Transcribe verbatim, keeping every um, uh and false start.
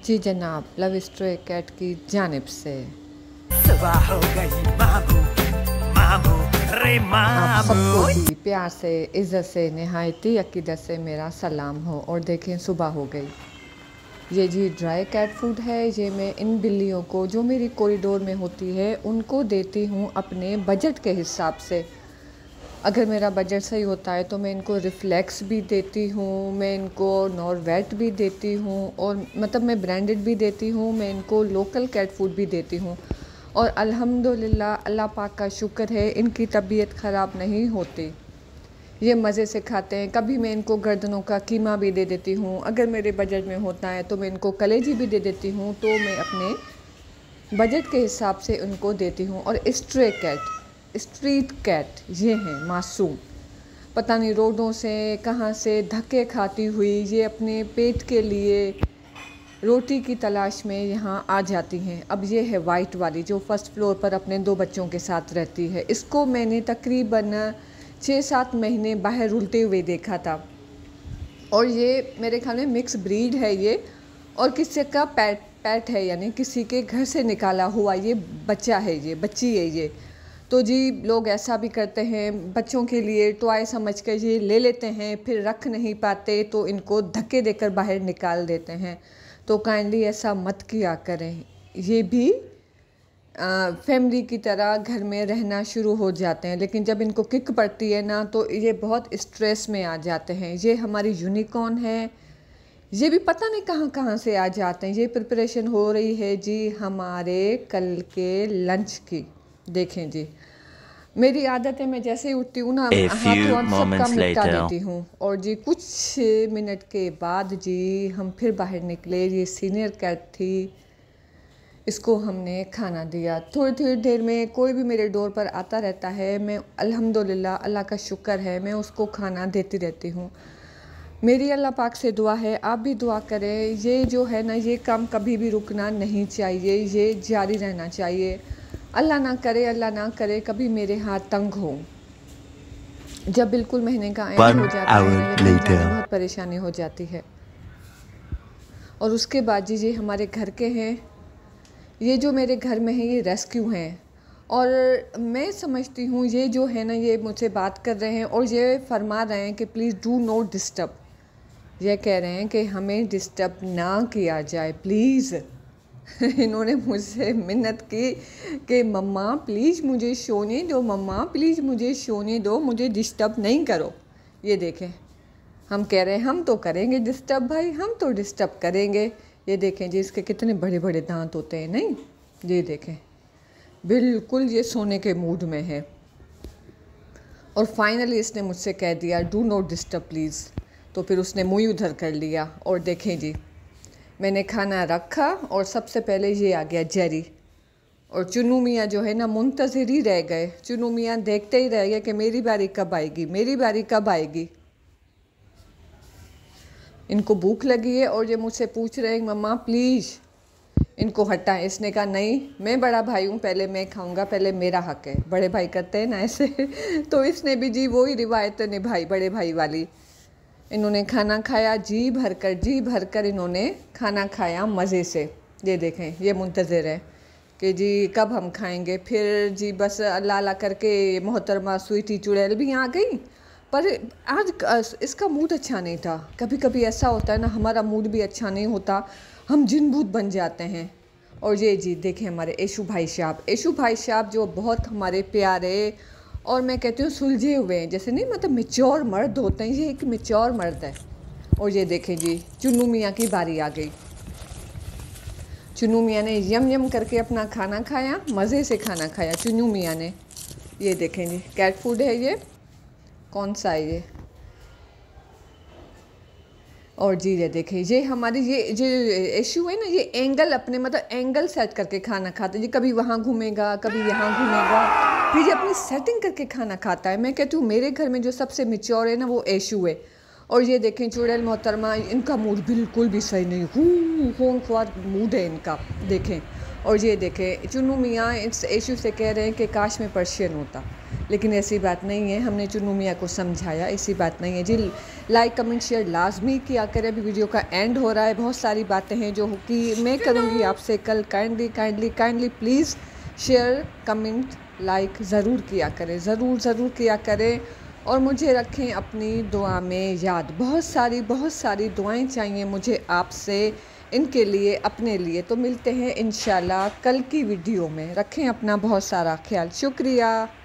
जी जनाब, love stray cat की जानिब से सुबह हो गई मामू मामू रे आप सबको मामू। भी प्यार से, इज़्ज़त से, नहायती अकीदत से मेरा सलाम हो। और देखें, सुबह हो गई। ये जी ड्राई कैट फूड है। ये मैं इन बिल्लियों को जो मेरी कॉरिडोर में होती है उनको देती हूँ अपने बजट के हिसाब से। अगर मेरा बजट सही होता है तो मैं इनको रिफ्लेक्स भी देती हूँ, मैं इनको नॉरवेट भी देती हूँ, और मतलब मैं ब्रांडेड भी देती हूँ, मैं इनको लोकल कैट फूड भी देती हूँ। और अल्हम्दुलिल्लाह, अल्लाह पाक का शुक्र है, इनकी तबीयत ख़राब नहीं होती। ये मज़े से खाते हैं। कभी मैं इनको गर्दनों का कीमा भी दे देती हूँ। अगर मेरे बजट में होता है तो मैं इनको कलेजी भी दे देती हूँ। तो मैं अपने बजट के हिसाब से उनको देती हूँ। और स्ट्रे कैट, स्ट्रीट कैट ये हैं मासूम, पता नहीं रोडों से कहाँ से धक्के खाती हुई ये अपने पेट के लिए रोटी की तलाश में यहाँ आ जाती हैं। अब ये है वाइट वाली जो फर्स्ट फ्लोर पर अपने दो बच्चों के साथ रहती है। इसको मैंने तकरीबन छः सात महीने बाहर रुलते हुए देखा था। और ये मेरे ख्याल में मिक्स ब्रीड है ये, और किसी का पैट पैट है, यानी किसी के घर से निकाला हुआ ये बच्चा है, ये बच्ची है ये। तो जी लोग ऐसा भी करते हैं, बच्चों के लिए टॉय समझ कर ये ले लेते हैं, फिर रख नहीं पाते तो इनको धक्के देकर बाहर निकाल देते हैं। तो काइंडली ऐसा मत किया करें। ये भी फैमिली की तरह घर में रहना शुरू हो जाते हैं, लेकिन जब इनको किक पड़ती है ना तो ये बहुत स्ट्रेस में आ जाते हैं। ये हमारी यूनिकॉर्न है, ये भी पता नहीं कहाँ कहाँ से आ जाते हैं। ये प्रिपरेशन हो रही है जी हमारे कल के लंच की। देखें जी, मेरी आदत है मैं जैसे ही उठती हूँ ना A हाथों few हाथ सबका moments निपटा later. देती हूँ। और जी कुछ मिनट के बाद जी हम फिर बाहर निकले। ये सीनियर कैट थी, इसको हमने खाना दिया। थोड़ी थोड़ी देर में कोई भी मेरे डोर पर आता रहता है, मैं अल्हम्दुलिल्लाह, अल्लाह का शुक्र है, मैं उसको खाना देती रहती हूँ। मेरी अल्लाह पाक से दुआ है, आप भी दुआ करें। ये जो है ना, ये काम कभी भी रुकना नहीं चाहिए, ये जारी रहना चाहिए। अल्लाह ना करे, अल्लाह ना करे कभी मेरे हाथ तंग हो। जब बिल्कुल महीने का एंड One हो जाता है ना, hour यकीन जाने later. बहुत परेशानी हो जाती है। और उसके बाद जी ये हमारे घर के हैं। ये जो मेरे घर में है ये रेस्क्यू हैं। और मैं समझती हूँ ये जो है ना, ये मुझसे बात कर रहे हैं और ये फरमा रहे हैं कि प्लीज़ डू नॉट डिस्टर्ब। ये कह रहे हैं कि हमें डिस्टर्ब ना किया जाए प्लीज़। इन्होंने मुझसे मिन्नत की कि मम्मा प्लीज़ मुझे सोने दो, मम्मा प्लीज़ मुझे सोने दो, मुझे डिस्टर्ब नहीं करो। ये देखें, हम कह रहे हैं हम तो करेंगे डिस्टर्ब भाई, हम तो डिस्टर्ब करेंगे। ये देखें जी, इसके कितने बड़े बड़े दांत होते हैं। नहीं, ये देखें, बिल्कुल ये सोने के मूड में है। और फाइनली इसने मुझसे कह दिया डू नॉट डिस्टर्ब प्लीज़। तो फिर उसने मुँह उधर कर लिया। और देखें जी, मैंने खाना रखा और सबसे पहले ये आ गया जेरी। और चुनू मियाँ जो है ना मुंतज़िर ही रह गए। चुनू मियाँ देखते ही रह गए कि मेरी बारी कब आएगी, मेरी बारी कब आएगी। इनको भूख लगी है और ये मुझसे पूछ रहे हैं मम्मा प्लीज़ इनको हटाएं। इसने कहा नहीं, मैं बड़ा भाई हूँ, पहले मैं खाऊंगा, पहले मेरा हक है। बड़े भाई करते हैं ना ऐसे। तो इसने भी जी वही रिवायत निभाई बड़े भाई वाली। इन्होंने खाना खाया जी भर कर, जी भर कर इन्होंने खाना खाया मज़े से। ये देखें, ये मुंतज़िर है कि जी कब हम खाएंगे। फिर जी बस अल्लाह अल्लाह करके मोहतरमा स्वीटी चुड़ैल भी आ गई। पर आज इसका मूड अच्छा नहीं था। कभी कभी ऐसा होता है ना, हमारा मूड भी अच्छा नहीं होता, हम जिन भूत बन जाते हैं। और ये जी देखें हमारे ऐशू भाई साहब, ऐशू भाई साहब जो बहुत हमारे प्यारे और मैं कहती हूँ सुलझे हुए हैं, जैसे नहीं मतलब मैच्योर मर्द होते हैं, ये एक मैच्योर मर्द है। और ये देखें जी, चुन्नू मियाँ की बारी आ गई। चुन्नू मियाँ ने यम यम करके अपना खाना खाया, मज़े से खाना खाया चुन्नू मियाँ ने। ये देखें जी, कैट फूड है ये, कौन सा है ये। और जी ये देखें, ये हमारी ये जो इशू है ना, ये एंगल अपने मतलब एंगल सेट करके खाना खाता है। ये कभी वहाँ घूमेगा, कभी यहाँ घूमेगा, फिर ये अपनी सेटिंग करके खाना खाता है। मैं कहती हूँ मेरे घर में जो सबसे मैच्योर है ना वो इशू है। और ये देखें चुड़ैल मोहतरमा, इनका मूड बिल्कुल भी सही नहीं, हूँ होनख्वार मूड है इनका, देखें। और ये देखें चुन्नू मियाँ इस इशू से कह रहे हैं कि काश में पर्शियन होता, लेकिन ऐसी बात नहीं है। हमने चुन्नू मियाँ को समझाया, ऐसी बात नहीं है जी। लाइक कमेंट शेयर लाजमी किया करें। अभी वीडियो का एंड हो रहा है, बहुत सारी बातें हैं जो कि मैं करूँगी आपसे कल। Kindly kindly kindly please share comment like ज़रूर किया करें, ज़रूर ज़रूर किया करें। और मुझे रखें अपनी दुआ में याद। बहुत सारी बहुत सारी दुआएं चाहिए मुझे आपसे, इनके लिए, अपने लिए। तो मिलते हैं इंशाल्लाह कल की वीडियो में। रखें अपना बहुत सारा ख्याल। शुक्रिया।